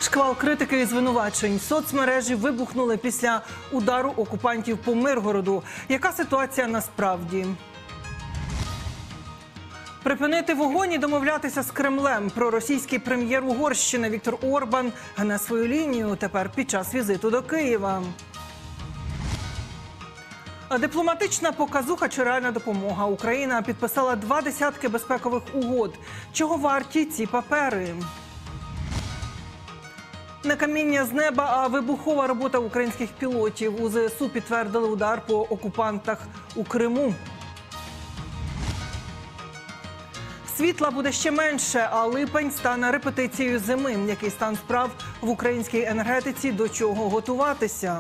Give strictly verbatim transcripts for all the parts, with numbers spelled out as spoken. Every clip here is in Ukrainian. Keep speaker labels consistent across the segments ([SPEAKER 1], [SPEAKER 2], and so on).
[SPEAKER 1] Шквал критики і звинувачень. Соцмережі вибухнули після удару окупантів по Миргороду. Яка ситуація насправді? Припинити вогонь і домовлятися з Кремлем. Проросійський прем'єр Угорщини Віктор Орбан гне свою лінію тепер під час візиту до Києва. А дипломатична показуха чи реальна допомога? Україна підписала два десятки безпекових угод. Чого варті ці папери? Не каміння з неба, а вибухова робота українських пілотів. У ЗСУ підтвердили удар по окупантах у Криму. Світла буде ще менше, а липень стане репетицією зими. Який стан справ в українській енергетиці, до чого готуватися?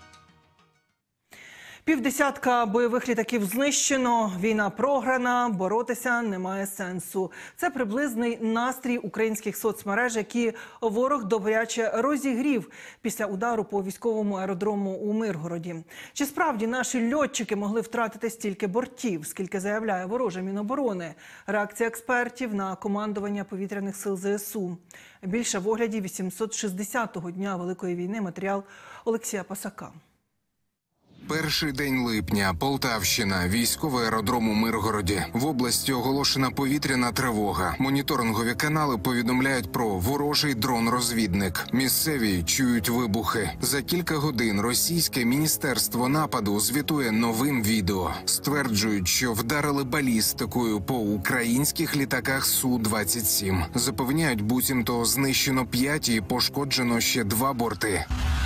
[SPEAKER 1] Півдесятка бойових літаків знищено, війна програна, боротися немає сенсу. Це приблизний настрій українських соцмереж, які ворог добряче розігрів після удару по військовому аеродрому у Миргороді. Чи справді наші льотчики могли втратити стільки бортів, скільки заявляє вороже Міноборони? Реакція експертів на командування повітряних сил ЗСУ. Більше в огляді вісімсот шістдесятого дня Великої війни. Матеріал Олексія Пасака.
[SPEAKER 2] Перший день липня. Полтавщина. Військовий аеродром у Миргороді. В області оголошена повітряна тривога. Моніторингові канали повідомляють про ворожий дрон-розвідник. Місцеві чують вибухи. За кілька годин російське міністерство нападу звітує новим відео. Стверджують, що вдарили балістикою по українських літаках Су двадцять сім. Запевняють, буцімто знищено п'ять і пошкоджено ще два борти.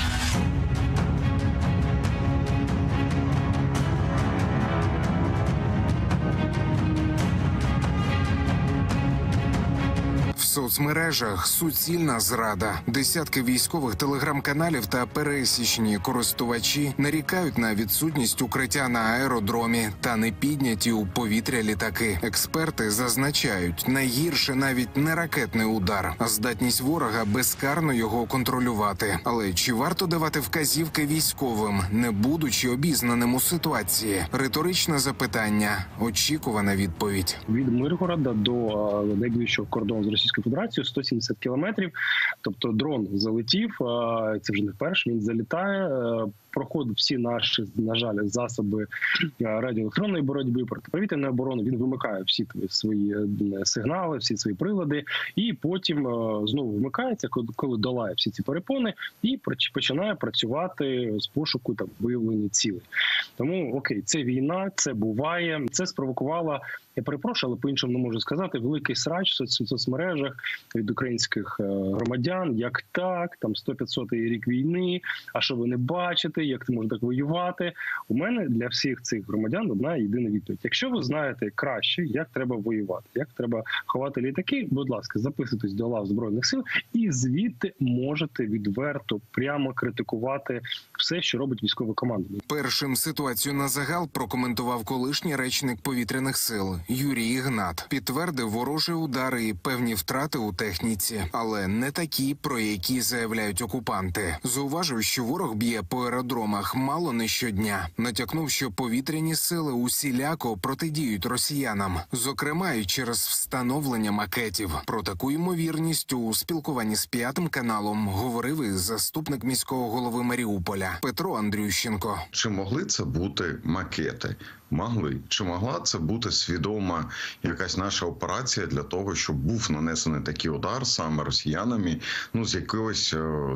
[SPEAKER 2] В соцмережах суцільна зрада. Десятки військових телеграм-каналів та пересічні користувачі нарікають на відсутність укриття на аеродромі та не підняті у повітря літаки. Експерти зазначають, найгірше навіть не ракетний удар, а здатність ворога безкарно його контролювати. Але чи варто давати вказівки військовим, не будучи обізнаним у ситуації? Риторичне запитання, очікувана відповідь.
[SPEAKER 3] Від Миргорода до найближчого кордону з Російською Федерацією сто сімдесят кілометрів. Тобто дрон залетів, це вже не перший, він залітає, проходить всі наші, на жаль, засоби радіоелектронної боротьби, протиповітряної оборони, він вимикає всі свої сигнали, всі свої прилади, і потім знову вмикається, коли долає всі ці перепони, і починає працювати з пошуку там виявлення цілей. Тому, окей, це війна, це буває, це спровокувало, я перепрошую, але по-іншому не можу сказати, великий срач в соцмережах від українських громадян, як так, там сто-п'ятсотий рік війни, а що ви не бачите, як ти можеш так воювати. У мене для всіх цих громадян одна єдина відповідь. Якщо ви знаєте краще, як треба воювати, як треба ховати літаки, будь ласка, записуйтесь до лав Збройних сил і звідти можете відверто, прямо критикувати все, що робить військове командування.
[SPEAKER 2] Першим ситуацію на загал прокоментував колишній речник повітряних сил Юрій Ігнат. Підтвердив ворожі удари і певні втрати у техніці, але не такі, про які заявляють окупанти. Зауважив, що ворог б'є по аеродромах мало не щодня. Натякнув, що повітряні сили усіляко протидіють росіянам, зокрема і через встановлення макетів. Про таку ймовірність у спілкуванні з П'ятим каналом говорив і заступник міського голови Маріуполя Петро Андрющенко.
[SPEAKER 4] Чи могли це бути макети? Могли. Чи могла це бути свідома якась наша операція для того, щоб був нанесений такий удар саме росіянами, ну, з якоюсь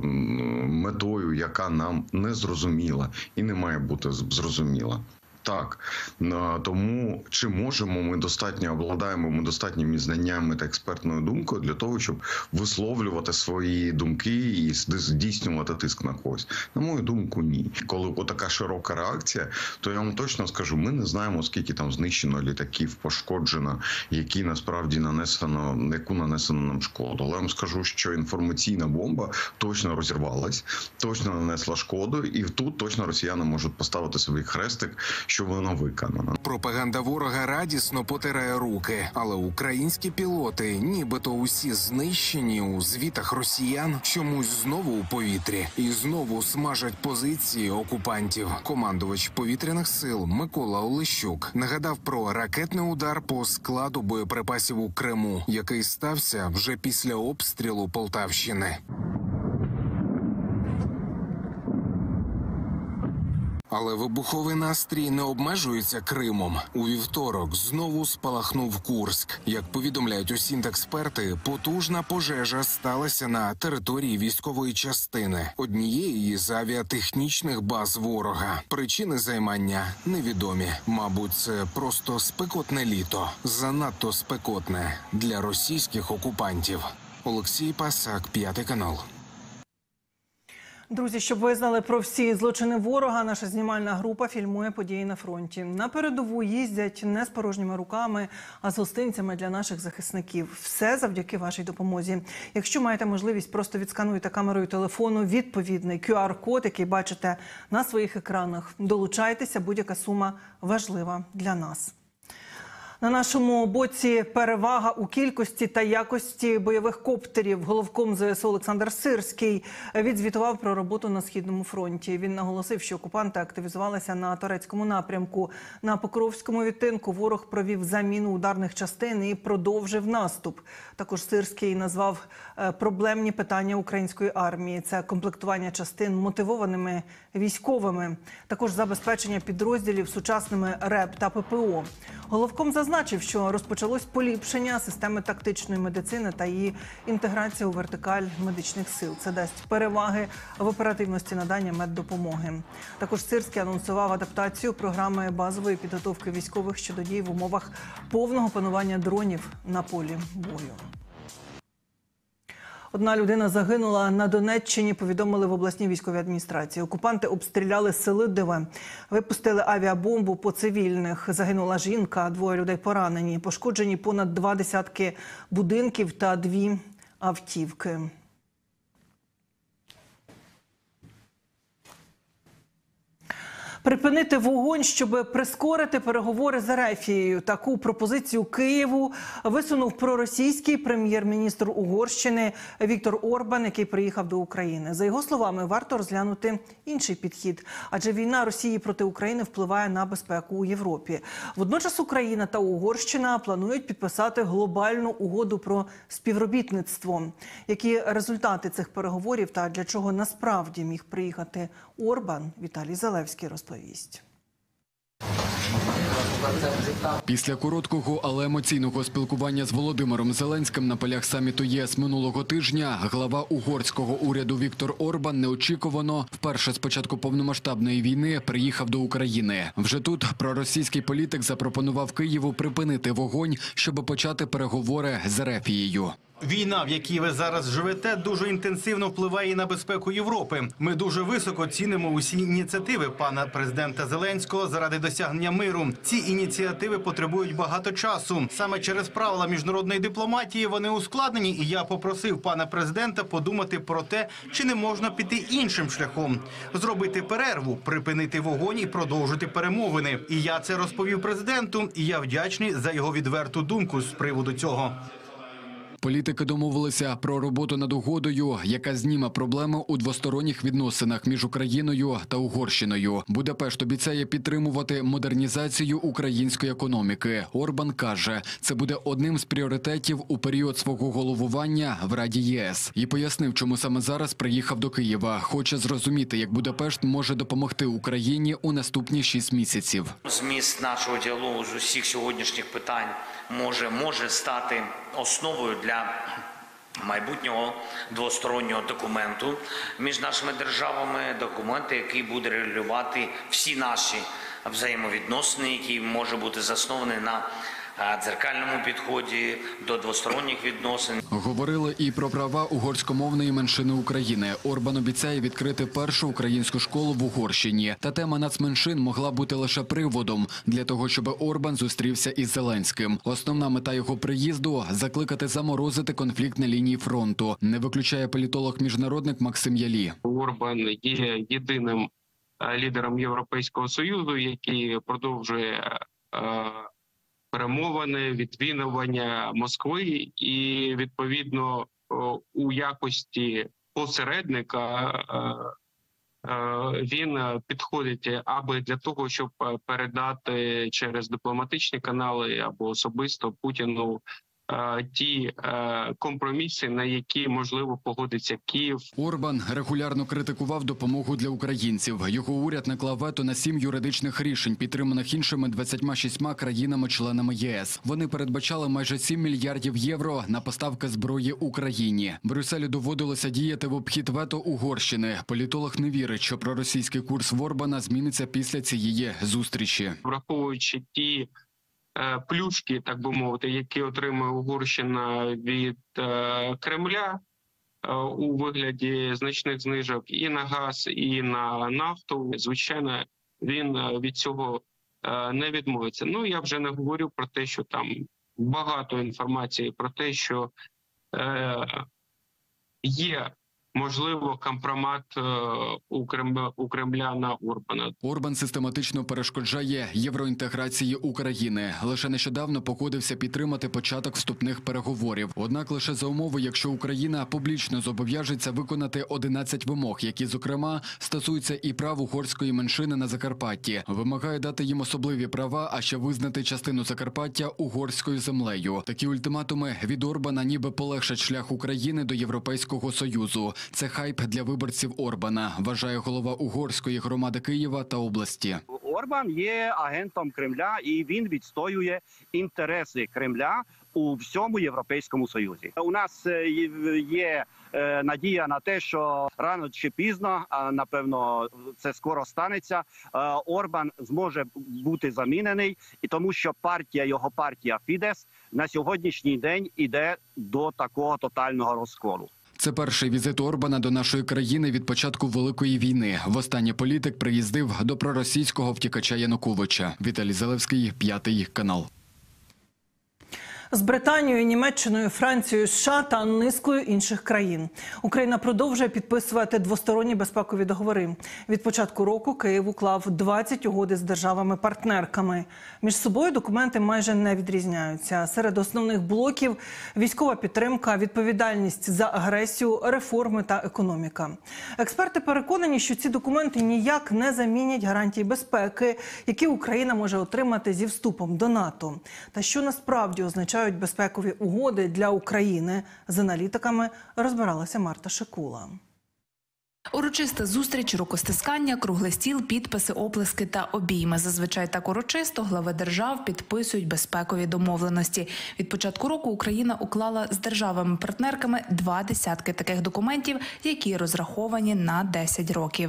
[SPEAKER 4] метою, яка нам не зрозуміла і не має бути зрозуміла? Так, тому чи можемо ми достатньо, обладаємо ми достатніми знаннями та експертною думкою для того, щоб висловлювати свої думки і здійснювати тиск на когось? На мою думку, ні. Коли отака широка реакція, то я вам точно скажу, ми не знаємо, скільки там знищено літаків, пошкоджено, які насправді нанесено, яку нанесено нам шкоду. Але я вам скажу, що інформаційна бомба точно розірвалась, точно нанесла шкоду, і тут точно росіяни можуть поставити свій хрестик, що вона виконана.
[SPEAKER 2] Пропаганда ворога радісно потирає руки, але українські пілоти, нібито усі знищені у звітах росіян, чомусь знову у повітрі і знову смажать позиції окупантів. Командувач повітряних сил Микола Олещук нагадав про ракетний удар по складу боєприпасів у Криму, який стався вже після обстрілу Полтавщини. Але вибуховий настрій не обмежується Кримом. У вівторок знову спалахнув Курськ. Як повідомляють осінт-експерти, потужна пожежа сталася на території військової частини, однієї із авіатехнічних баз ворога. Причини займання невідомі. Мабуть, це просто спекотне літо. Занадто спекотне для російських окупантів. Олексій Пасак, П'ятий канал.
[SPEAKER 1] Друзі, щоб ви знали про всі злочини ворога, наша знімальна група фільмує події на фронті. На передову їздять не з порожніми руками, а з гостинцями для наших захисників. Все завдяки вашій допомозі. Якщо маєте можливість, просто відскануйте камерою телефону відповідний кю ар-код, який бачите на своїх екранах. Долучайтеся, будь-яка сума важлива для нас. На нашому боці перевага у кількості та якості бойових коптерів. Головком зе ес у Олександр Сирський відзвітував про роботу на Східному фронті. Він наголосив, що окупанти активізувалися на Торецькому напрямку. На Покровському відтинку ворог провів заміну ударних частин і продовжив наступ. Також Сирський назвав проблемні питання української армії. Це комплектування частин мотивованими військовими. Також забезпечення підрозділів сучасними РЕБ та пе пе о. Головком зазначив, що розпочалось поліпшення системи тактичної медицини та її інтеграція у вертикаль медичних сил. Це дасть переваги в оперативності надання меддопомоги. Також Сирський анонсував адаптацію програми базової підготовки військових щодо дій в умовах повного панування дронів на полі бою. Одна людина загинула на Донеччині, повідомили в обласній військовій адміністрації. Окупанти обстріляли Селидове, випустили авіабомбу по цивільних. Загинула жінка, двоє людей поранені. Пошкоджені понад два десятки будинків та дві автівки. Припинити вогонь, щоб прискорити переговори з Ерефією. Таку пропозицію Києву висунув проросійський прем'єр-міністр Угорщини Віктор Орбан, який приїхав до України. За його словами, варто розглянути інший підхід, адже війна Росії проти України впливає на безпеку у Європі. Водночас Україна та Угорщина планують підписати глобальну угоду про співробітництво. Які результати цих переговорів та для чого насправді міг приїхати Орбан, Віталій Залевський розповідає.
[SPEAKER 5] Після короткого, але емоційного спілкування з Володимиром Зеленським на полях саміту ЄС минулого тижня глава угорського уряду Віктор Орбан неочікувано вперше з початку повномасштабної війни приїхав до України. Вже тут проросійський політик запропонував Києву припинити вогонь, щоб почати переговори з Ерефією.
[SPEAKER 6] Війна, в якій ви зараз живете, дуже інтенсивно впливає і на безпеку Європи. Ми дуже високо цінимо усі ініціативи пана президента Зеленського заради досягнення миру. Ці ініціативи потребують багато часу. Саме через правила міжнародної дипломатії вони ускладнені, і я попросив пана президента подумати про те, чи не можна піти іншим шляхом. Зробити перерву, припинити вогонь і продовжити перемовини. І я це розповів президенту, і я вдячний за його відверту думку з приводу цього.
[SPEAKER 5] Політики домовилися про роботу над угодою, яка зніме проблеми у двосторонніх відносинах між Україною та Угорщиною. Будапешт обіцяє підтримувати модернізацію української економіки. Орбан каже, це буде одним з пріоритетів у період свого головування в Раді ЄС. І пояснив, чому саме зараз приїхав до Києва. Хоче зрозуміти, як Будапешт може допомогти Україні у наступні шість місяців.
[SPEAKER 7] Зміст нашого діалогу з усіх сьогоднішніх питань може, може стати основою для майбутнього двостороннього документу між нашими державами, документу, який буде регулювати всі наші взаємовідносини, який може бути заснований на дзеркальному підході до двосторонніх відносин.
[SPEAKER 5] Говорили і про права угорськомовної меншини України. Орбан обіцяє відкрити першу українську школу в Угорщині. Та тема нацменшин могла бути лише приводом для того, щоб Орбан зустрівся із Зеленським. Основна мета його приїзду – закликати заморозити конфлікт на лінії фронту. Не виключає політолог-міжнародник Максим Ялі.
[SPEAKER 8] Орбан є єдиним лідером Європейського Союзу, який продовжує перемовини, відвінування Москви, і відповідно у якості посередника він підходить аби для того, щоб передати через дипломатичні канали або особисто Путіну ті компроміси, на які, можливо, погодиться Київ.
[SPEAKER 5] Орбан регулярно критикував допомогу для українців. Його уряд наклав вето на сім юридичних рішень, підтриманих іншими двадцятьма шістьма країнами-членами ЄС. Вони передбачали майже сім мільярдів євро на поставки зброї Україні. Брюсселю доводилося діяти в обхід вето Угорщини. Політолог не вірить, що проросійський курс в Орбана зміниться після цієї зустрічі.
[SPEAKER 8] Враховуючи ті плюшки, так би мовити, які отримує Угорщина від Кремля у вигляді значних знижок і на газ, і на нафту, звичайно, він від цього не відмовиться. Ну, я вже не говорю про те, що там багато інформації про те, що є, можливо, компромат у Кремля, у Кремля на Орбана.
[SPEAKER 5] Орбан систематично перешкоджає євроінтеграції України. Лише нещодавно погодився підтримати початок вступних переговорів. Однак лише за умови, якщо Україна публічно зобов'яжеться виконати одинадцять вимог, які, зокрема, стосуються і прав угорської меншини на Закарпатті. Вимагає дати їм особливі права, а ще визнати частину Закарпаття угорською землею. Такі ультиматуми від Орбана ніби полегшать шлях України до Європейського Союзу. Це хайп для виборців Орбана, вважає голова угорської громади Києва та області.
[SPEAKER 9] Орбан є агентом Кремля і він відстоює інтереси Кремля у всьому Європейському Союзі. У нас є надія на те, що рано чи пізно, а напевно це скоро станеться, Орбан зможе бути замінений, і тому що партія, його партія Фідес на сьогоднішній день іде до такого тотального розколу.
[SPEAKER 5] Це перший візит Орбана до нашої країни від початку Великої війни. Востаннє політик приїздив до проросійського втікача Януковича. Віталій Залевський, П'ятий канал.
[SPEAKER 1] З Британією, Німеччиною, Францією, США та низкою інших країн Україна продовжує підписувати двосторонні безпекові договори. Від початку року Київ уклав двадцять угод з державами-партнерками. Між собою документи майже не відрізняються. Серед основних блоків – військова підтримка, відповідальність за агресію, реформи та економіка. Експерти переконані, що ці документи ніяк не замінять гарантії безпеки, які Україна може отримати зі вступом до НАТО. Та що насправді означає безпекові угоди для України, з аналітиками розбиралася Марта Шикула.
[SPEAKER 10] Урочиста зустріч, рукостискання, круглий стіл, підписи, оплески та обійми. Зазвичай так урочисто глави держав підписують безпекові домовленості. Від початку року Україна уклала з державами-партнерками два десятки таких документів, які розраховані на десять років.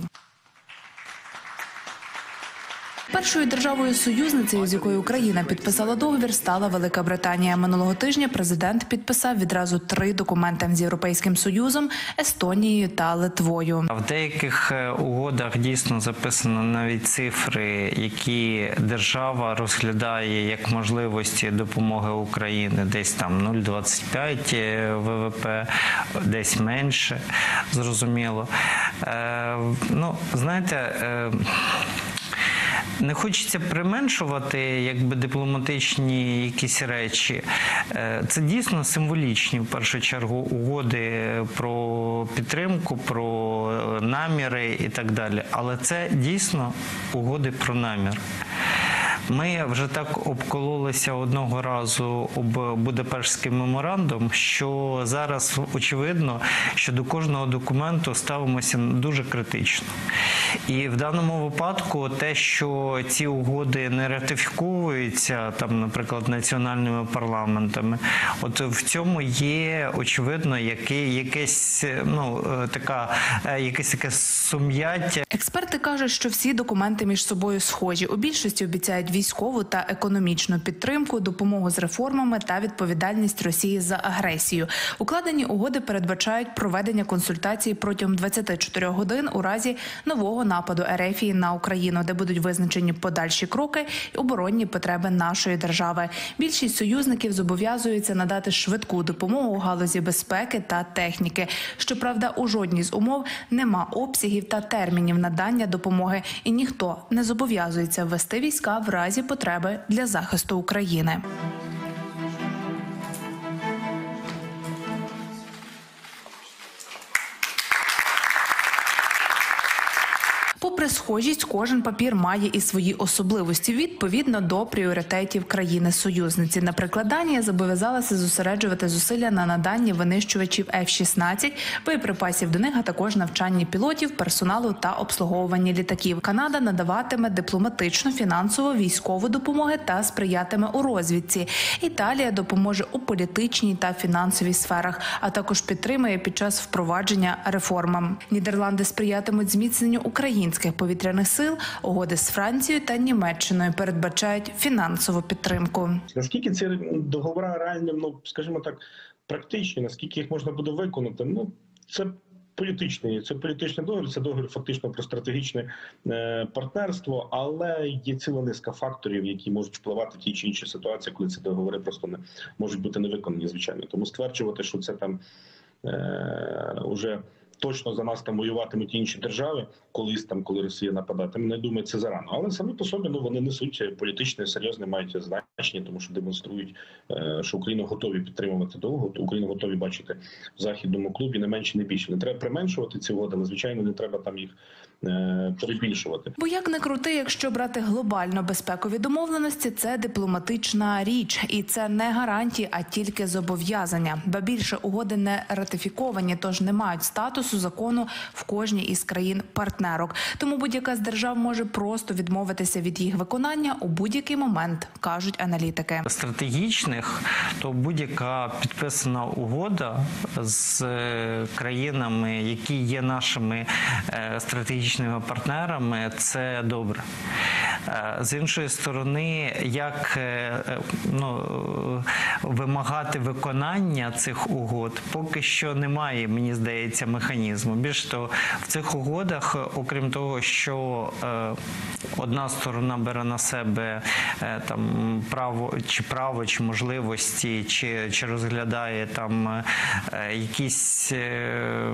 [SPEAKER 10] Першою державою-союзницею, з якою Україна підписала договір, стала Велика Британія. Минулого тижня президент підписав відразу три документи з Європейським Союзом, Естонією та Литвою.
[SPEAKER 11] В деяких угодах дійсно записано навіть цифри, які держава розглядає як можливості допомоги Україні. Десь там нуль цілих двадцять п'ять ВВП, десь менше, зрозуміло. Е, ну, знаєте, е, не хочеться применшувати якби дипломатичні якісь речі. Це дійсно символічні, в першу чергу, угоди про підтримку, про наміри і так далі. Але це дійсно угоди про намір. Ми вже так обкололися одного разу об Будапештський меморандум, що зараз очевидно, що до кожного документу ставимося дуже критично. І в даному випадку те, що ці угоди не ратифіковуються, там, наприклад, національними парламентами, от в цьому є, очевидно, яке, якесь, ну, така, якесь таке сум'яття.
[SPEAKER 10] Експерти кажуть, що всі документи між собою схожі. У більшості обіцяють військову та економічну підтримку, допомогу з реформами та відповідальність Росії за агресію. Укладені угоди передбачають проведення консультацій протягом двадцяти чотирьох годин у разі нового нападу Ерефії на Україну, де будуть визначені подальші кроки і оборонні потреби нашої держави. Більшість союзників зобов'язуються надати швидку допомогу у галузі безпеки та техніки. Щоправда, у жодній з умов нема обсягів та термінів надання допомоги, і ніхто не зобов'язується ввести війська в разі потреби для захисту України. Попри схожість, кожен папір має і свої особливості відповідно до пріоритетів країни-союзниці. Наприклад, Данія зобов'язалася зосереджувати зусилля на наданні винищувачів еф шістнадцять, боєприпасів до них, а також навчанні пілотів, персоналу та обслуговуванні літаків. Канада надаватиме дипломатичну, фінансову, військову допомогу та сприятиме у розвідці. Італія допоможе у політичній та фінансовій сферах, а також підтримує під час впровадження реформам. Нідерланди сприятимуть зміцненню українських повітряних сил. Угоди з Францією та Німеччиною передбачають фінансову підтримку.
[SPEAKER 12] Наскільки ці договори реально, ну скажімо так, практичні, наскільки їх можна буде виконати? Ну це політичний, це політичний договір, це договір фактично про стратегічне е, партнерство, але є ціла низка факторів, які можуть впливати в ті чи інші ситуації, коли ці договори просто не можуть бути не виконані, звичайно. Тому стверджувати, що це там е, уже точно за нас там воюватимуть інші держави, колись там, коли Росія нападатиме, не думаю, це зарано. Але самі по собі, ну, вони несуть політичне, серйозне, мають значення, тому що демонструють, що Україну готові підтримувати довго, Україну готові бачити в західному клубі не менше, не більше. Не треба применшувати ці угоди, але, звичайно, не треба там їх е, перебільшувати.
[SPEAKER 10] Бо як не крути, якщо брати глобально безпекові домовленості, це дипломатична річ. І це не гарантії, а тільки зобов'язання. Ба більше, угоди не ратифіковані, тож не мають статусу закону в кожній із країн-партнерок. Тому будь-яка з держав може просто відмовитися від їх виконання у будь-який момент, кажуть аналітики.
[SPEAKER 11] Стратегічних, то будь-яка підписана угода з країнами, які є нашими стратегічними партнерами, це добре. З іншої сторони, як ну, вимагати виконання цих угод, поки що немає, мені здається, механізму. Більше того, в цих угодах, окрім того, що е, одна сторона бере на себе е, там право чи право, чи можливості, чи, чи розглядає там е, якісь е,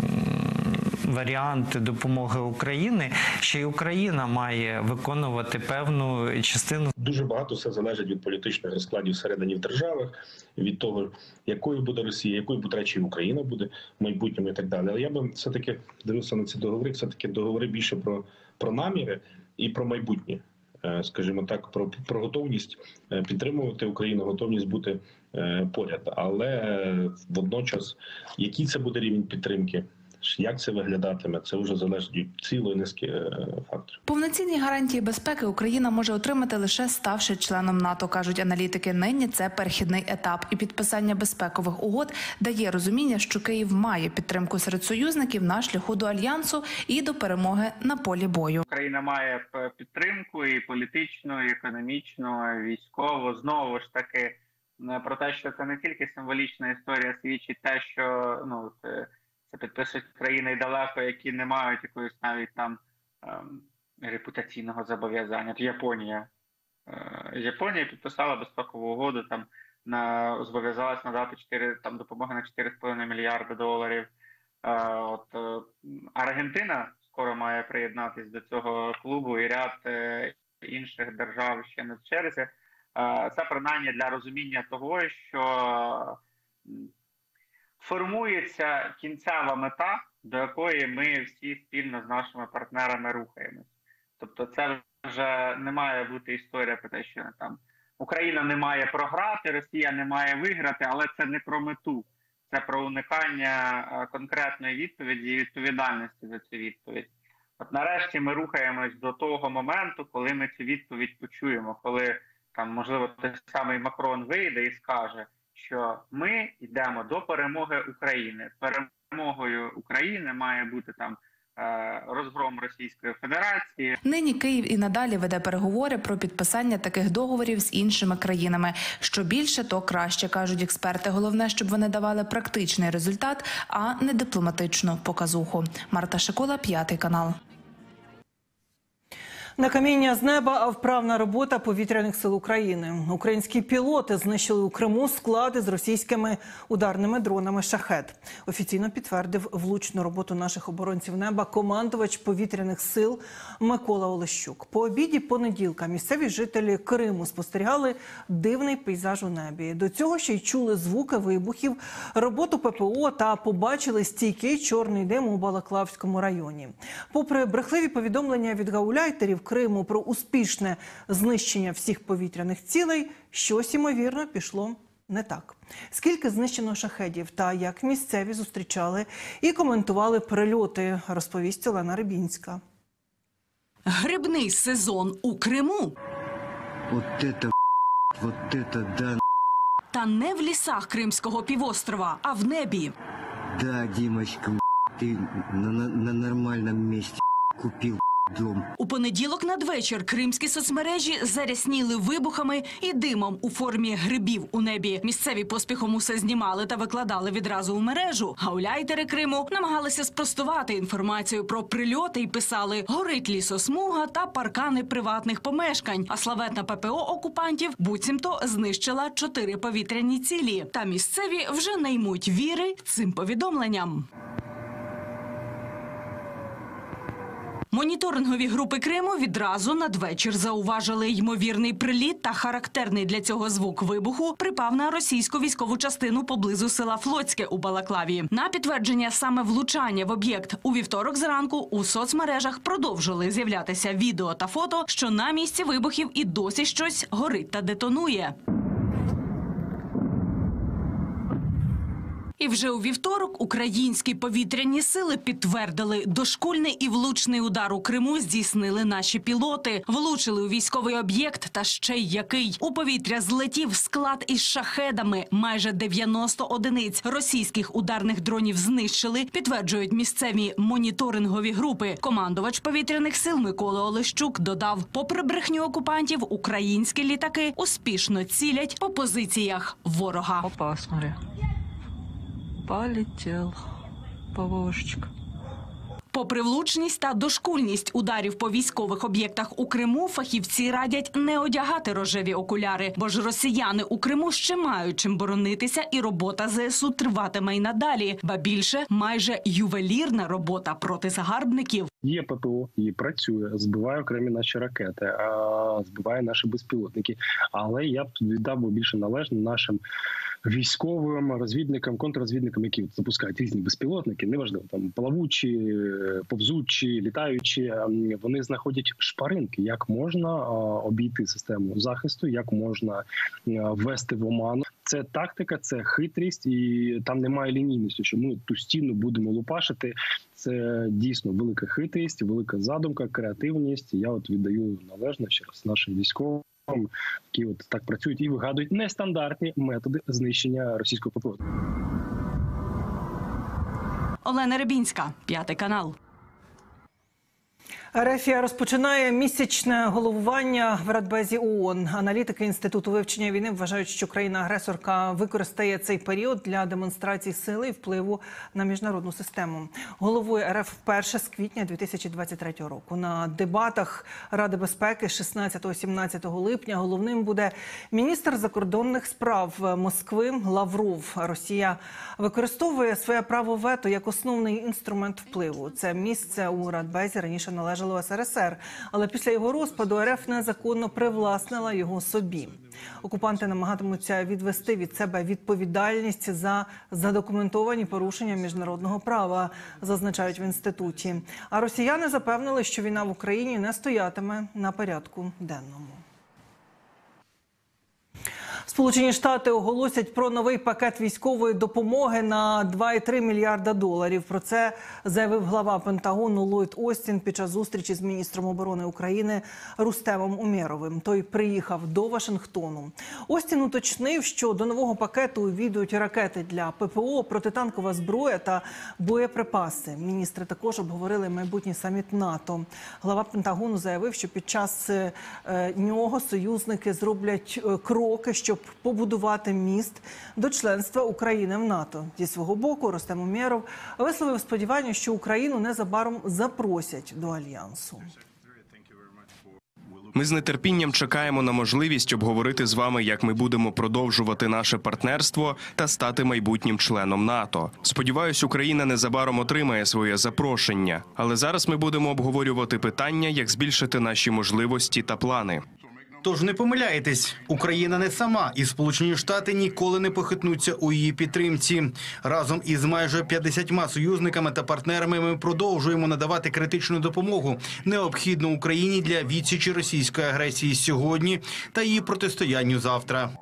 [SPEAKER 11] варіанти допомоги України, ще й Україна має виконувати певну частину.
[SPEAKER 12] Дуже багато все залежить від політичних розкладів всередині в державах, від того, якою буде Росія, якою буде речі Україна буде в майбутньому і так далі. Але я би все-таки дивився на ці договори, все-таки договори більше про, про наміри і про майбутнє. Скажімо так, про, про готовність підтримувати Україну, готовність бути поряд. Але водночас, який це буде рівень підтримки, як це виглядатиме, це вже залежить від цілої низки факторів.
[SPEAKER 10] Повноцінні гарантії безпеки Україна може отримати лише ставши членом НАТО, кажуть аналітики. Нині це перехідний етап, і підписання безпекових угод дає розуміння, що Київ має підтримку серед союзників на шляху до альянсу і до перемоги на полі бою.
[SPEAKER 13] Україна має підтримку і політичну, і економічну, і військову. Знову ж таки, про те, що це не тільки символічна історія, свідчить те, що ну це підписують країни далеко, які не мають якоїсь навіть там ем, репутаційного зобов'язання. Японія. Е, Японія підписала безпекову угоду, там на зобов'язалась надати чотири там допомоги на чотири з половиною мільярди доларів. Е, от е, Аргентина скоро має приєднатися до цього клубу, і ряд е, інших держав ще не в черзі. Е, це принаймні для розуміння того, що формується кінцева мета, до якої ми всі спільно з нашими партнерами рухаємось. Тобто це вже не має бути історія про те, що там Україна не має програти, Росія не має виграти, але це не про мету. Це про уникання конкретної відповіді і відповідальності за цю відповідь. От нарешті ми рухаємось до того моменту, коли ми цю відповідь почуємо, коли там, можливо, той самий Макрон вийде і скаже, що ми йдемо до перемоги України. Перемогою України має бути там розгром Російської Федерації.
[SPEAKER 10] Нині Київ і надалі веде переговори про підписання таких договорів з іншими країнами. Що більше, то краще, кажуть експерти. Головне, щоб вони давали практичний результат, а не дипломатичну показуху. Марта Шикула, П'ятий канал.
[SPEAKER 1] Не каміння з неба, а вправна робота повітряних сил України. Українські пілоти знищили у Криму склади з російськими ударними дронами «Шахед». Офіційно підтвердив влучну роботу наших оборонців неба командувач повітряних сил Микола Олещук. По обіді понеділка місцеві жителі Криму спостерігали дивний пейзаж у небі. До цього ще й чули звуки вибухів, роботу ППО та побачили стійкий чорний дим у Балаклавському районі. Попри брехливі повідомлення від гауляйтерів Криму про успішне знищення всіх повітряних цілей, щось, ймовірно, пішло не так. Скільки знищено шахедів та як місцеві зустрічали і коментували прильоти, розповість Олена Рибінська.
[SPEAKER 14] Грибний сезон у Криму.
[SPEAKER 15] Вот это, вот это да.
[SPEAKER 14] Та не в лісах Кримського півострова, а в небі.
[SPEAKER 15] Да, Димочка, ты на, на, на нормальном месте купил дом.
[SPEAKER 14] У понеділок надвечір кримські соцмережі зарясніли вибухами і димом у формі грибів у небі. Місцеві поспіхом усе знімали та викладали відразу у мережу. Гауляйтери Криму намагалися спростувати інформацію про прильоти і писали: горить лісосмуга та паркани приватних помешкань. А славетна ППО окупантів буцімто знищила чотири повітряні цілі. Та місцеві вже не ймуть віри цим повідомленням. Моніторингові групи Криму відразу надвечір зауважили: ймовірний приліт та характерний для цього звук вибуху припав на російську військову частину поблизу села Флотське у Балаклаві. На підтвердження саме влучання в об'єкт у вівторок зранку у соцмережах продовжили з'являтися відео та фото, що на місці вибухів і досі щось горить та детонує. І вже у вівторок українські повітряні сили підтвердили: дошкульний і влучний удар у Криму здійснили наші пілоти. Влучили у військовий об'єкт, та ще й який. У повітря злетів склад із шахедами. Майже дев'яносто одиниць російських ударних дронів знищили, підтверджують місцеві моніторингові групи. Командувач повітряних сил Микола Олещук додав: попри брехню окупантів, українські літаки успішно цілять по позиціях ворога.
[SPEAKER 16] Опа, смотри. Полетел ПВОшечка.
[SPEAKER 14] Попри влучність та дошкульність ударів по військових об'єктах у Криму, фахівці радять не одягати рожеві окуляри, бо ж росіяни у Криму ще мають чим боронитися, і робота ЗСУ триватиме й надалі. Ба більше, майже ювелірна робота проти загарбників.
[SPEAKER 3] Є ППО, і працює, збиває окремі наші ракети, а збиває наші безпілотники. Але я б віддав більше належне нашим військовим розвідникам, контррозвідникам, які запускають різні безпілотники, неважливо, там плавучі, повзучі, літаючі, вони знаходять шпаринки, як можна обійти систему захисту, як можна ввести в оману. Це тактика, це хитрість, і там немає лінійності, що ми ту стіну будемо лупашити. Це дійсно велика хитрість, велика задумка, креативність. Я от віддаю належне ще раз нашим військовим, які от так працюють і вигадують нестандартні методи знищення російського ППО.
[SPEAKER 14] Олена Рибінська, П'ятий канал.
[SPEAKER 1] Ерефія розпочинає місячне головування в Радбезі ООН. Аналітики Інституту вивчення війни вважають, що країна-агресорка використає цей період для демонстрації сили і впливу на міжнародну систему. Головує РФ вперше з квітня дві тисячі двадцять третього року. На дебатах Ради безпеки шістнадцятого-сімнадцятого липня головним буде міністр закордонних справ Москви Лавров. Росія використовує своє право вето як основний інструмент впливу. Це місце у Радбезі раніше належало С Р С Р, але після його розпаду РФ незаконно привласнила його собі. Окупанти намагатимуться відвести від себе відповідальність за задокументовані порушення міжнародного права, зазначають в інституті. А росіяни запевнили, що війна в Україні не стоятиме на порядку денному. Сполучені Штати оголосять про новий пакет військової допомоги на два цілих три мільярда доларів. Про це заявив глава Пентагону Ллойд Остін під час зустрічі з міністром оборони України Рустемом Умєровим. Той приїхав до Вашингтону. Остін уточнив, що до нового пакету увійдуть ракети для ППО, протитанкова зброя та боєприпаси. Міністри також обговорили майбутній саміт НАТО. Глава Пентагону заявив, що під час е, нього союзники зроблять е, кроки, щоб побудувати міст до членства України в НАТО. Зі свого боку Рустем Умєров висловив сподівання, що Україну незабаром запросять до Альянсу.
[SPEAKER 17] Ми з нетерпінням чекаємо на можливість обговорити з вами, як ми будемо продовжувати наше партнерство та стати майбутнім членом НАТО. Сподіваюсь, Україна незабаром отримає своє запрошення. Але зараз ми будемо обговорювати питання, як збільшити наші можливості та плани.
[SPEAKER 6] Тож не помиляйтесь, Україна не сама, і Сполучені Штати ніколи не похитнуться у її підтримці. Разом із майже п'ятдесятьма союзниками та партнерами ми продовжуємо надавати критичну допомогу, необхідну Україні для відсічі російської агресії сьогодні та її протистоянню завтра.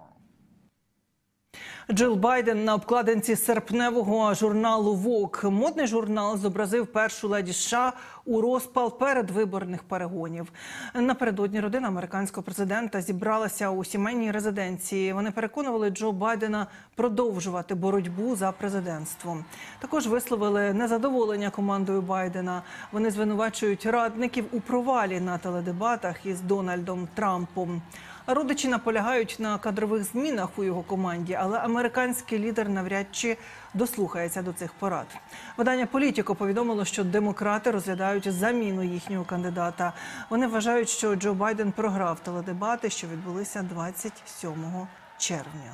[SPEAKER 1] Джил Байден на обкладинці серпневого журналу «Vogue». Модний журнал зобразив першу леді США у розпал передвиборних перегонів. Напередодні родина американського президента зібралася у сімейній резиденції. Вони переконували Джо Байдена продовжувати боротьбу за президентство. Також висловили незадоволення командою Байдена. Вони звинувачують радників у провалі на теледебатах із Дональдом Трампом. Родичі наполягають на кадрових змінах у його команді, але американський лідер навряд чи дослухається до цих порад. Видання «Політіко» повідомило, що демократи розглядають заміну їхнього кандидата. Вони вважають, що Джо Байден програв теледебати, що відбулися двадцять сьомого червня.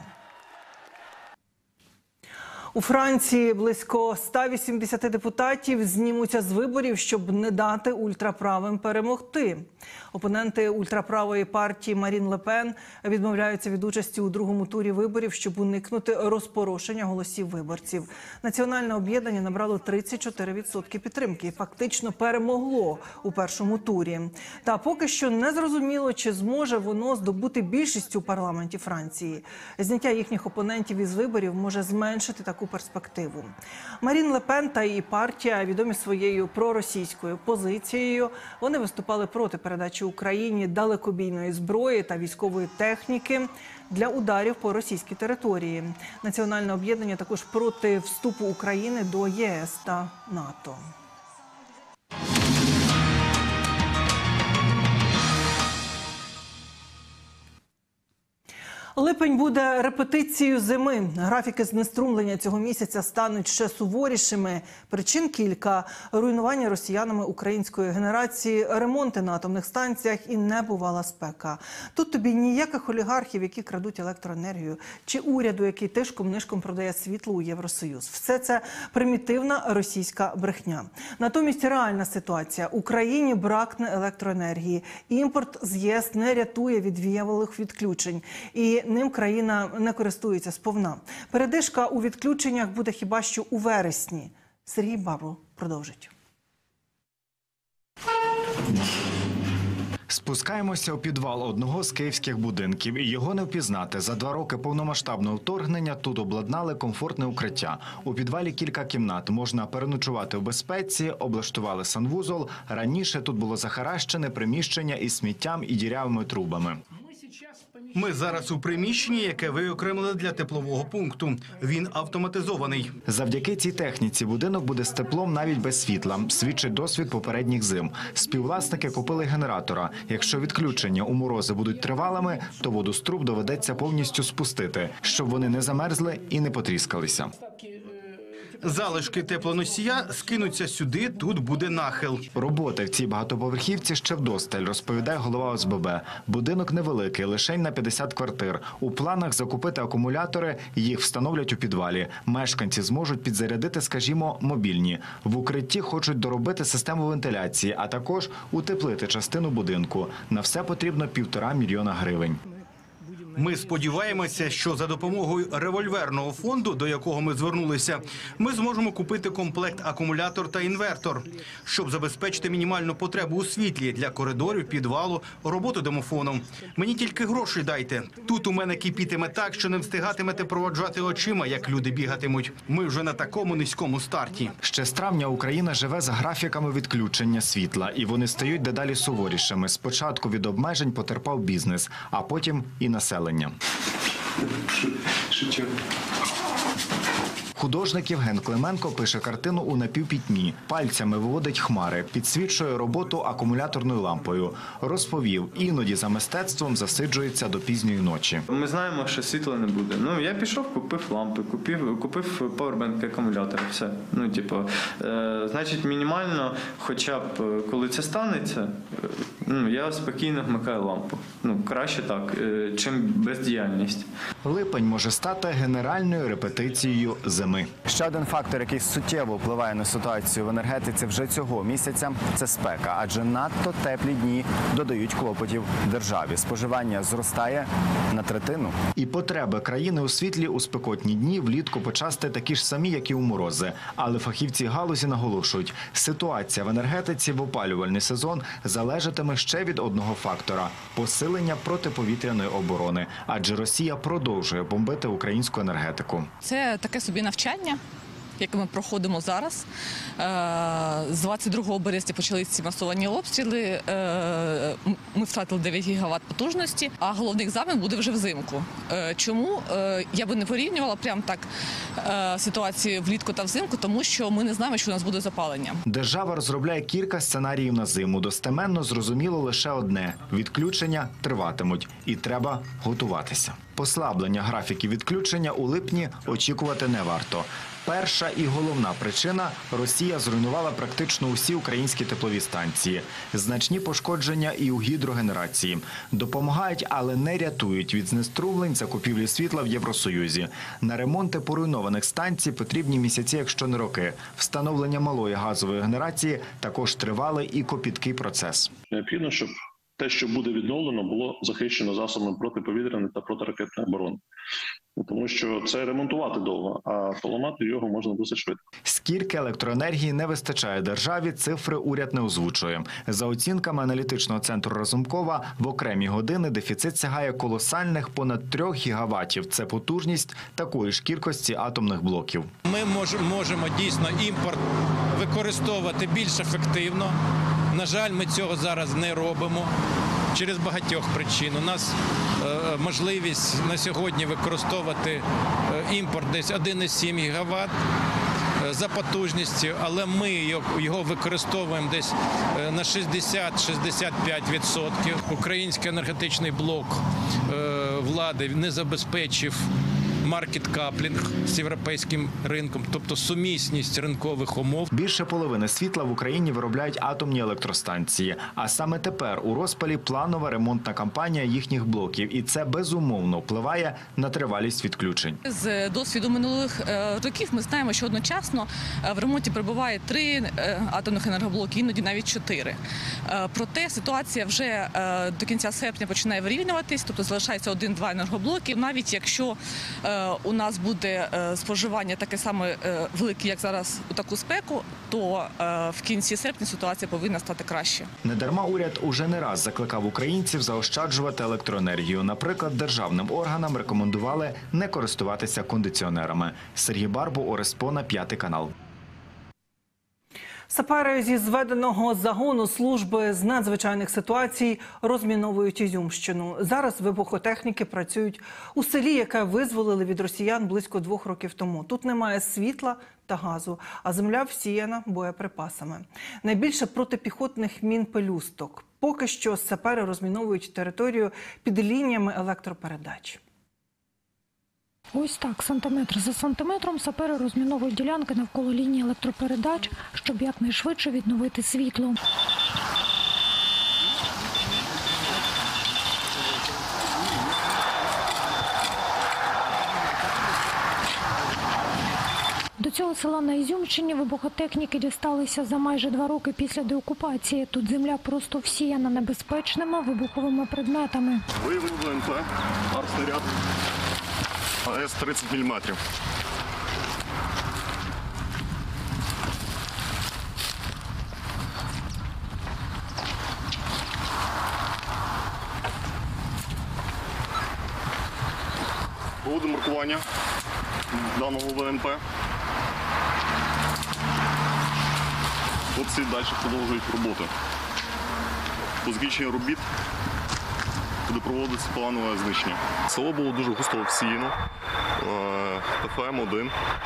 [SPEAKER 1] У Франції близько ста вісімдесяти депутатів знімуться з виборів, щоб не дати ультраправим перемогти. Опоненти ультраправої партії Марін Ле Пен відмовляються від участі у другому турі виборів, щоб уникнути розпорошення голосів виборців. Національне об'єднання набрало тридцять чотири відсотки підтримки і фактично перемогло у першому турі. Та поки що не зрозуміло, чи зможе воно здобути більшість у парламенті Франції. Зняття їхніх опонентів із виборів може зменшити таку перспективу. Марін Ле Пен та її партія відомі своєю проросійською позицією. Вони виступали проти передачі Україні далекобійної зброї та військової техніки для ударів по російській території. Національне об'єднання також проти вступу України до ЄС та НАТО. Липень буде репетицією зими. Графіки знеструмлення цього місяця стануть ще суворішими. Причин кілька – руйнування росіянами української генерації, ремонти на атомних станціях і небувала спека. Тут тобі ніяких олігархів, які крадуть електроенергію, чи уряду, який тишком-нишком продає світло у Євросоюз. Все це примітивна російська брехня. Натомість реальна ситуація. Україні бракне електроенергії. Імпорт з ЄС не рятує від віялових відключень. І ним країна не користується сповна. Передишка у відключеннях буде хіба що у вересні. Сергій Бабл продовжить.
[SPEAKER 18] Спускаємося у підвал одного з київських будинків, і його не впізнати. За два роки повномасштабного вторгнення тут обладнали комфортне укриття. У підвалі кілька кімнат, можна переночувати в безпеці, облаштували санвузол. Раніше тут було захаращене приміщення із сміттям і дірявими трубами.
[SPEAKER 6] Ми зараз у приміщенні, яке виокремили для теплового пункту. Він автоматизований.
[SPEAKER 18] Завдяки цій техніці будинок буде з теплом навіть без світла, свідчить досвід попередніх зим. Співвласники купили генератора. Якщо відключення у морози будуть тривалими, то воду з труб доведеться повністю спустити, щоб вони не замерзли і не потріскалися.
[SPEAKER 6] Залишки теплоносія скинуться сюди, тут буде нахил.
[SPEAKER 18] Роботи в цій багатоповерхівці ще вдосталь, розповідає голова О С Б Б. Будинок невеликий, лише на п'ятдесят квартир. У планах закупити акумулятори, їх встановлять у підвалі. Мешканці зможуть підзарядити, скажімо, мобільні. В укритті хочуть доробити систему вентиляції, а також утеплити частину будинку. На все потрібно півтора мільйона гривень.
[SPEAKER 6] Ми сподіваємося, що за допомогою револьверного фонду, до якого ми звернулися, ми зможемо купити комплект акумулятор та інвертор, щоб забезпечити мінімальну потребу у світлі для коридорів, підвалу, роботу домофоном. Мені тільки гроші дайте. Тут у мене кипітиме так, що не встигатимете проводжати очима, як люди бігатимуть. Ми вже на такому низькому старті.
[SPEAKER 18] Ще з травня Україна живе за графіками відключення світла, і вони стають дедалі суворішими. Спочатку від обмежень потерпав бізнес, а потім і населення. Художник Євген Клименко пише картину у напівпітьмі. Пальцями виводить хмари, підсвічує роботу акумуляторною лампою. Розповів, іноді за мистецтвом засиджується до пізньої ночі.
[SPEAKER 19] Ми знаємо, що світла не буде. Ну, я пішов, купив лампи, купив, купив пауербенк, акумулятор, все. Ну, типу, е, значить, мінімально, хоча б коли це станеться, ну, я спокійно вмикаю лампу. Ну, краще так, е, чим бездіяльність.
[SPEAKER 18] Липень може стати генеральною репетицією зими.
[SPEAKER 20] Ще один фактор, який суттєво впливає на ситуацію в енергетиці вже цього місяця – це спека. Адже надто теплі дні додають клопотів державі. Споживання зростає на третину.
[SPEAKER 18] І потреби країни у світлі у спекотні дні влітку почасти такі ж самі, як і у морози. Але фахівці галузі наголошують, ситуація в енергетиці в опалювальний сезон залежатиме ще від одного фактора – посилення протиповітряної оборони. Адже Росія продовжує бомбити українську енергетику.
[SPEAKER 21] Це таке собі навчання, яке ми проходимо зараз. З двадцять другого березня почалися ці масовані обстріли. Ми втратили дев'ять гігават потужності, а головний екзамен буде вже взимку. Чому? Я би не порівнювала прям так ситуацію влітку та взимку, тому що ми не знаємо, що у нас буде запалення.
[SPEAKER 18] Держава розробляє кілька сценаріїв на зиму. Достеменно зрозуміло лише одне – відключення триватимуть. І треба готуватися. Послаблення графіків відключення у липні очікувати не варто. Перша і головна причина – Росія зруйнувала практично усі українські теплові станції. Значні пошкодження і у гідрогенерації. Допомагають, але не рятують від знеструмлень закупівлі світла в Євросоюзі. На ремонти поруйнованих станцій потрібні місяці, якщо не роки. Встановлення малої газової генерації також тривалий і копіткий процес.
[SPEAKER 22] Необхідно, щоб те, що буде відновлено, було захищено засобами протиповітряної та протиракетної оборони. Тому що це ремонтувати довго, а поламати його можна досить швидко.
[SPEAKER 18] Скільки електроенергії не вистачає державі, цифри уряд не озвучує. За оцінками аналітичного центру Разумкова, в окремі години дефіцит сягає колосальних понад трьох гігаватів. Це потужність такої ж кількості атомних блоків.
[SPEAKER 23] Ми можемо дійсно імпорт використовувати більш ефективно. На жаль, ми цього зараз не робимо через багатьох причин. У нас е, можливість на сьогодні використовувати е, імпорт десь один цілих сім гігават е, за потужністю, але ми його, його використовуємо десь е, на шістдесят - шістдесят п'ять відсотків. Український енергетичний блок е, влади не забезпечив маркет-каплінг з європейським ринком, тобто сумісність ринкових умов.
[SPEAKER 18] Більше половини світла в Україні виробляють атомні електростанції. А саме тепер у розпалі планова ремонтна кампанія їхніх блоків. І це безумовно впливає на тривалість відключень.
[SPEAKER 21] З досвіду минулих років ми знаємо, що одночасно в ремонті перебуває три атомних енергоблоки, іноді навіть чотири. Проте ситуація вже до кінця серпня починає вирівнюватись, тобто залишається один-два енергоблоки. Навіть якщо у нас буде споживання таке саме велике, як зараз у таку спеку, то в кінці серпня ситуація повинна стати краще.
[SPEAKER 18] Недарма уряд уже не раз закликав українців заощаджувати електроенергію. Наприклад, державним органам рекомендували не користуватися кондиціонерами. Сергій Барбу, Ореспона, П'ятий канал.
[SPEAKER 1] Сапери зі зведеного загону служби з надзвичайних ситуацій розміновують Ізюмщину. Зараз вибухотехніки працюють у селі, яке визволили від росіян близько двох років тому. Тут немає світла та газу, а земля всіяна боєприпасами. Найбільше протипіхотних мін пелюсток. Поки що сапери розміновують територію під лініями електропередач.
[SPEAKER 24] Ось так, сантиметр за сантиметром сапери розміновують ділянки навколо лінії електропередач, щоб якнайшвидше відновити світло. До цього села на Ізюмщині вибухотехніки дісталися за майже два роки після деокупації. Тут земля просто всіяна небезпечними вибуховими предметами.
[SPEAKER 25] Виявлено ВНП, артснаряд. АЕС тридцять міліметрів. Проводимо маркування даного ВНП. Хлопці далі продовжують роботу. По закінченню робіт буде проводитися планове знищення. Село було дуже густо всіяно. Т Ф М один,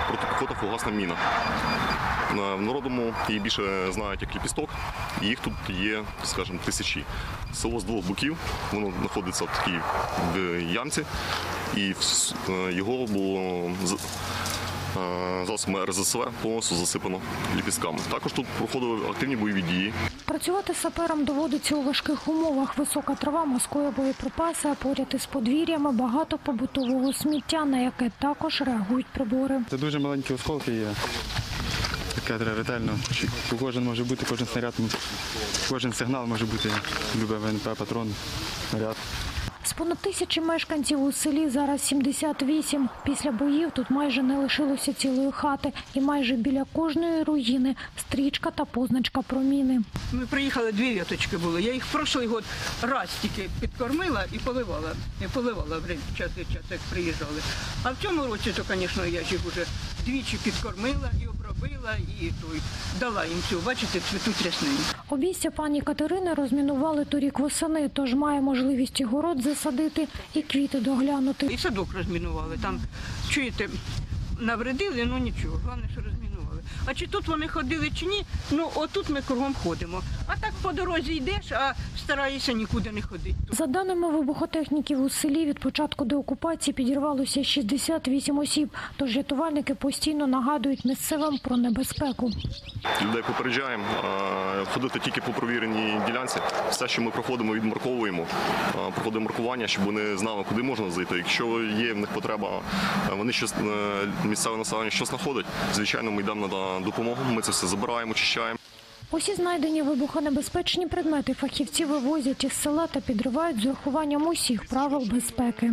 [SPEAKER 25] протипіхотна фугасна міна. В народному її більше знають як ліпісток, і їх тут є, скажімо, тисячі. Село з двох боків, воно знаходиться в такій ямці, і його було засобами ер ес ес ве повністю засипано ліпістками. Також тут проходили активні бойові дії.
[SPEAKER 24] Працювати саперам доводиться у важких умовах. Висока трава маскує боєприпаси, а поряд із подвір'ями багато побутового сміття, на яке також реагують прибори.
[SPEAKER 2] Це дуже маленькі осколки є. Таке треба ретельно. Кожен може бути, кожен снаряд, кожен сигнал може бути, любе ВНП, патрон, снаряд.
[SPEAKER 24] З понад тисячі мешканців у селі зараз сімдесят вісім. Після боїв тут майже не лишилося цілої хати. І майже біля кожної руїни стрічка та позначка про міни.
[SPEAKER 4] Ми приїхали, дві віточки були. Я їх прошлий год раз тільки підкормила і поливала. І поливала час від часу, як приїжджали. А в цьому році, то, звісно, я ж їх вже двічі підкормила і обробила, і той, дала їм цю, бачите, цвітуть ряснини.
[SPEAKER 24] Обійстя пані Катерини розмінували торік восени, тож має можливість і город засадити, і квіти доглянути.
[SPEAKER 4] І садок розмінували. Там, чуєте, навредили, ну нічого, головне, що розмінували. А чи тут вони ходили, чи ні, ну отут ми кругом ходимо. А так по дорозі йдеш, а стараєшся нікуди не ходити.
[SPEAKER 24] За даними вибухотехніків, у селі від початку деокупації підірвалося шістдесят вісім осіб, тож рятувальники постійно нагадують місцевим про небезпеку.
[SPEAKER 25] Людей попереджаємо, ходити тільки по провіреній ділянці. Все, що ми проходимо, відмарковуємо, проходимо маркування, щоб вони знали, куди можна зайти. Якщо є в них потреба, вони щось, місцеве населення щось знаходить, звичайно, ми йдемо на допомогу, ми це все забираємо, очищаємо.
[SPEAKER 24] Усі знайдені вибухонебезпечні предмети фахівці вивозять із села та підривають з урахуванням усіх правил безпеки.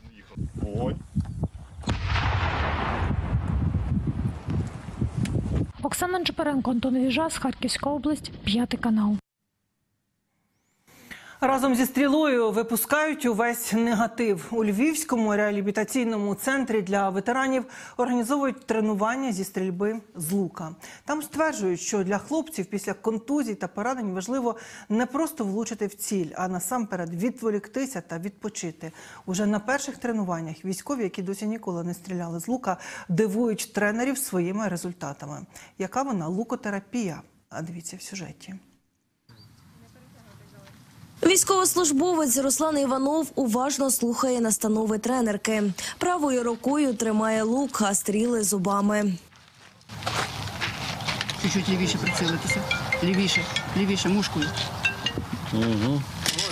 [SPEAKER 24] Оксана Чепаренко, Антон Віжас, Харківська область, п'ятий канал.
[SPEAKER 1] Разом зі «Стрілою» випускають увесь негатив. У Львівському реабілітаційному центрі для ветеранів організовують тренування зі стрільби з лука. Там стверджують, що для хлопців після контузій та поранень важливо не просто влучити в ціль, а насамперед відволіктися та відпочити. Уже на перших тренуваннях військові, які досі ніколи не стріляли з лука, дивують тренерів своїми результатами. Яка вона лукотерапія? А дивіться в сюжеті.
[SPEAKER 7] Військовослужбовець Руслан Іванов уважно слухає настанови тренерки. Правою рукою тримає лук, а стріли зубами.
[SPEAKER 8] Чуть-чуть лівіше прицілитися. Лівіше, лівіше, мушкою. Угу.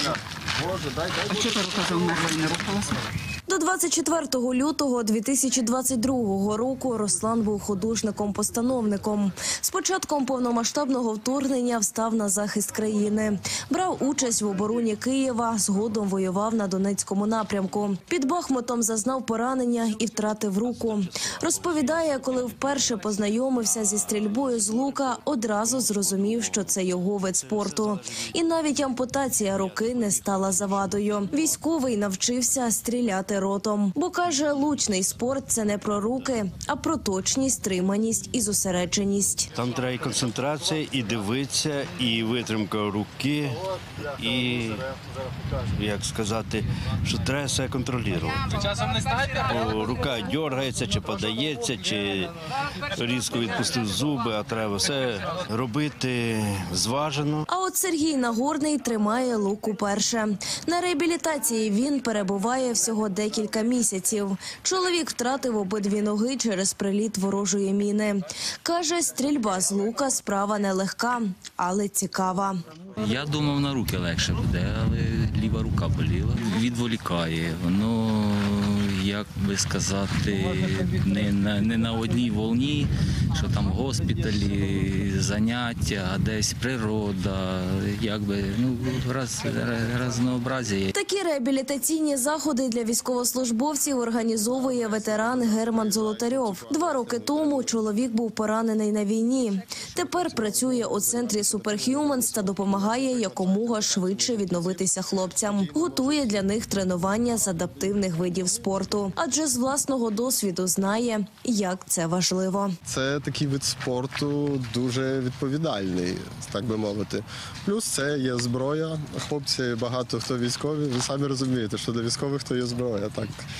[SPEAKER 8] А що та рука завмерла і не рухалася?
[SPEAKER 7] До двадцять четвертого лютого дві тисячі двадцять другого року Руслан був художником-постановником. З початком повномасштабного вторгнення встав на захист країни. Брав участь в обороні Києва, згодом воював на Донецькому напрямку. Під Бахмутом зазнав поранення і втратив руку. Розповідає, коли вперше познайомився зі стрільбою з лука, одразу зрозумів, що це його вид спорту. І навіть ампутація руки не стала завадою. Військовий навчився стріляти ротом. Бо, каже, лучний спорт – це не про руки, а про точність, стриманість і зосередженість.
[SPEAKER 9] Там треба і концентрація, і дивитися, і витримка руки, і, як сказати, що треба все контролювати.
[SPEAKER 26] Часом не снайпер?
[SPEAKER 9] О, рука дергається, чи подається, чи різко відпустив зуби, а треба все робити зважено.
[SPEAKER 7] А от Сергій Нагорний тримає лук уперше. На реабілітації він перебуває всього декілька місяців. Чоловік втратив обидві ноги через приліт ворожої міни. Каже, стрільба з лука – справа нелегка, але цікава.
[SPEAKER 27] Я думав, на руки легше буде, але ліва рука боліла. Відволікає. Воно, як би сказати, не на, не на одній волні, що там госпіталі, заняття, а десь природа, якби, ну, раз, разнообразія.
[SPEAKER 7] Такі реабілітаційні заходи для військовослужбовців організовує ветеран Герман Золотарьов. Два роки тому чоловік був поранений на війні. Тепер працює у центрі Superhumans та допомагає якомога швидше відновитися хлопцям. Готує для них тренування з адаптивних видів спорту. Адже з власного досвіду знає, як це важливо.
[SPEAKER 28] Це такий вид спорту дуже відповідальний, так би мовити. Плюс це є зброя. Хлопці, багато хто військові, ви самі розумієте, що для військових то є зброя. Так,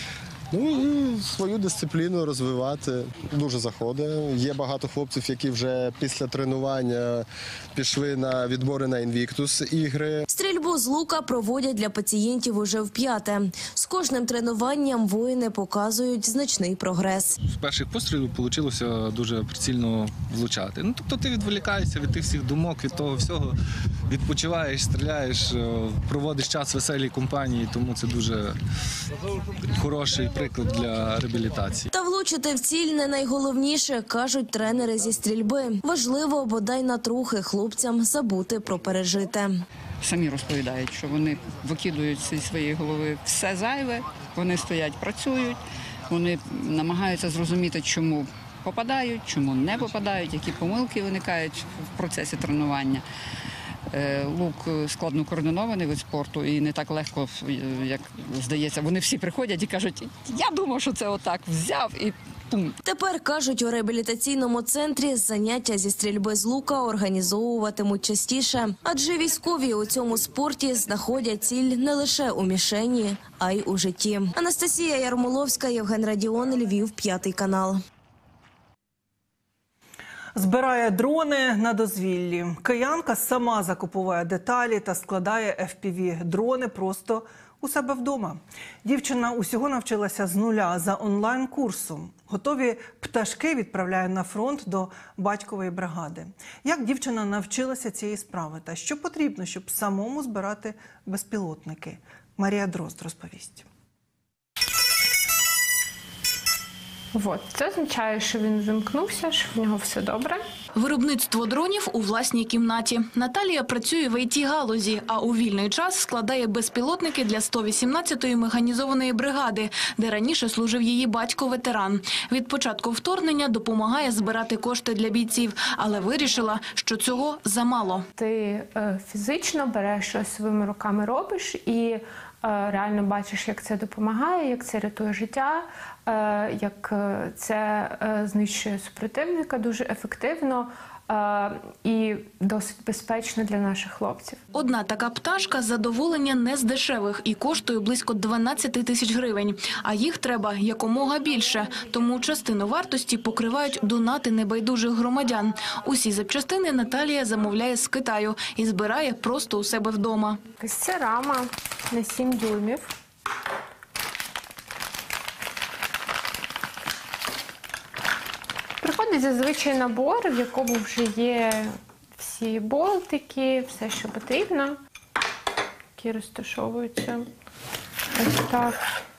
[SPEAKER 28] Ну і свою дисципліну розвивати. Дуже заходить. Є багато хлопців, які вже після тренування пішли на відбори на Invictus ігри.
[SPEAKER 7] Стрільбу з лука проводять для пацієнтів уже вп'яте. З кожним тренуванням воїни показують значний прогрес.
[SPEAKER 5] З перших пострілів вийшло дуже прицільно влучати. Ну, тобто ти відволікаєшся від тих всіх думок, від того всього, відпочиваєш, стріляєш, проводиш час в веселій компанії, тому це дуже хороший приклад для реабілітації.
[SPEAKER 7] Та влучити в ціль не найголовніше, кажуть тренери зі стрільби. Важливо бодай на трохи хлопцям забути про пережите.
[SPEAKER 8] Самі розповідають, що вони викидують зі своєї голови все зайве, вони стоять, працюють, вони намагаються зрозуміти, чому попадають, чому не попадають, які помилки виникають в процесі тренування. Лук складно координований вид спорту і не так легко, як здається. Вони всі приходять і кажуть, я думав, що це отак, взяв і пум.
[SPEAKER 7] Тепер, кажуть, у реабілітаційному центрі заняття зі стрільби з лука організовуватимуть частіше. Адже військові у цьому спорті знаходять ціль не лише у мішені, а й у житті. Анастасія Ярмоловська, Євген Радіон, Львів, п'ятий канал.
[SPEAKER 1] Збирає дрони на дозвіллі. Киянка сама закуповує деталі та складає еф пі ві-дрони просто у себе вдома. Дівчина усього навчилася з нуля за онлайн-курсом. Готові пташки відправляє на фронт до батькової бригади. Як дівчина навчилася цієї справи та що потрібно, щоб самому збирати безпілотники? Марія Дрозд розповість.
[SPEAKER 10] Вот. Це означає, що він вимкнувся, що в нього все добре.
[SPEAKER 14] Виробництво дронів у власній кімнаті. Наталія працює в ай ті-галузі, а у вільний час складає безпілотники для сто вісімнадцятої механізованої бригади, де раніше служив її батько-ветеран. Від початку вторгнення допомагає збирати кошти для бійців, але вирішила, що цього замало.
[SPEAKER 10] Ти е, фізично береш щось своїми руками робиш і реально бачиш, як це допомагає, як це рятує життя, як це знищує супротивника дуже ефективно і досить безпечно для наших хлопців.
[SPEAKER 14] Одна така пташка – задоволення не з дешевих і коштує близько дванадцять тисяч гривень. А їх треба якомога більше, тому частину вартості покривають донати небайдужих громадян. Усі запчастини Наталія замовляє з Китаю і збирає просто у себе вдома.
[SPEAKER 10] Ось це рама на сім дюймів. Приходить зазвичай набор, в якому вже є всі болтики, все, що потрібно, які розташовуються ось так.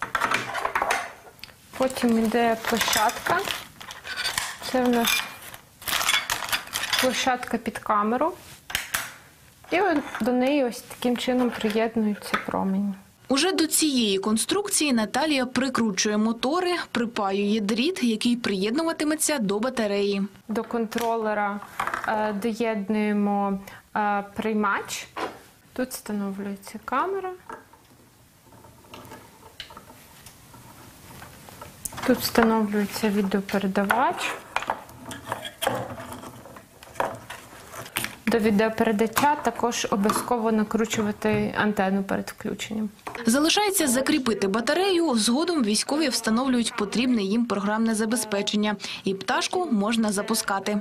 [SPEAKER 10] Потім йде площадка. Це в нас площадка під камеру. І до неї ось таким чином приєднуються промені.
[SPEAKER 14] Уже до цієї конструкції Наталія прикручує мотори, припаює дріт, який приєднуватиметься до батареї.
[SPEAKER 10] До контролера е, доєднуємо е, приймач. Тут встановлюється камера. Тут встановлюється відеопередавач. До відеопередача також обов'язково накручувати антенну перед включенням.
[SPEAKER 14] Залишається закріпити батарею, згодом військові встановлюють потрібне їм програмне забезпечення. І пташку можна запускати.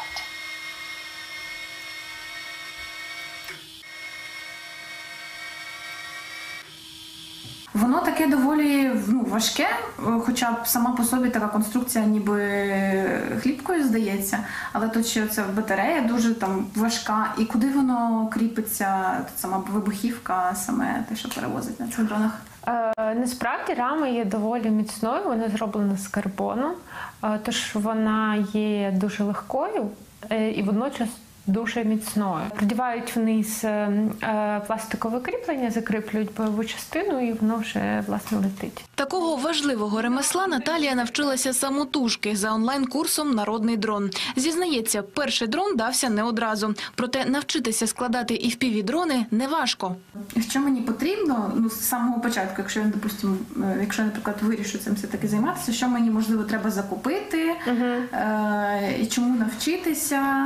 [SPEAKER 11] Воно таке доволі ну, важке, хоча б сама по собі така конструкція ніби хлібкою здається, але тут ще ця батарея дуже там важка. І куди воно кріпиться, тут сама вибухівка, саме те, що перевозить на цих дронах?
[SPEAKER 10] Е, насправді рама є доволі міцною, вона зроблена з карбону, е, тож вона є дуже легкою е, і водночас дуже міцною. Продівають вниз е, пластикове кріплення, закріплюють бойову частину і воно вже, власне, летить.
[SPEAKER 14] Такого важливого ремесла Наталія навчилася самотужки за онлайн-курсом «Народний дрон». Зізнається, перший дрон дався не одразу. Проте навчитися складати еф пі ві-дрони неважко.
[SPEAKER 11] Що мені потрібно, ну, з самого початку, якщо я, допустимо, якщо, наприклад, вирішу цим все-таки займатися, що мені, можливо, треба закупити, угу. е- і чому навчитися?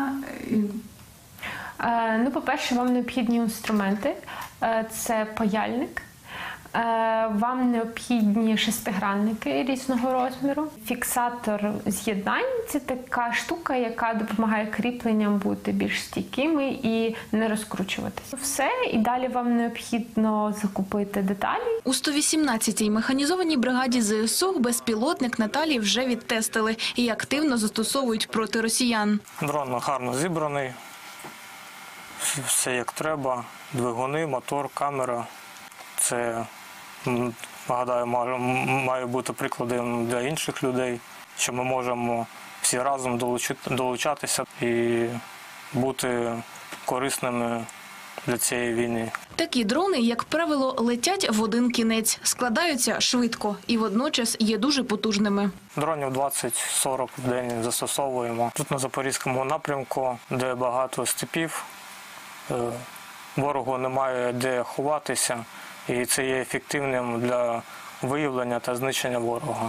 [SPEAKER 10] Е, ну, по-перше, вам необхідні інструменти. Е, це паяльник, Е, Вам необхідні шестигранники різного розміру. Фіксатор з'єднань – це така штука, яка допомагає кріпленням бути більш стійкими і не розкручуватися. Все, і далі вам необхідно закупити деталі.
[SPEAKER 3] У сто вісімнадцятій механізованій бригаді ЗСУ безпілотник Наталії вже відтестили і активно застосовують проти росіян.
[SPEAKER 6] Дрон гарно зібраний, все як треба, двигуни, мотор, камера. Це, нагадаю, має бути прикладом для інших людей, що ми можемо всі разом долучатися і бути корисними для цієї війни.
[SPEAKER 3] Такі дрони, як правило, летять в один кінець, складаються швидко і водночас є дуже потужними.
[SPEAKER 6] Дронів двадцять-сорок в день застосовуємо. Тут на Запорізькому напрямку, де багато степів, ворогу немає де ховатися, і це є ефективним для виявлення та знищення ворога.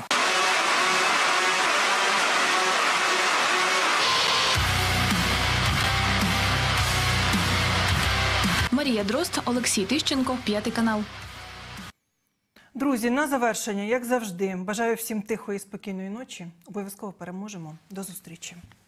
[SPEAKER 3] Марія Дрозд, Олексій Тищенко, П'ятий канал.
[SPEAKER 1] Друзі, на завершення, як завжди, бажаю всім тихої і спокійної ночі. Обов'язково переможемо. До зустрічі.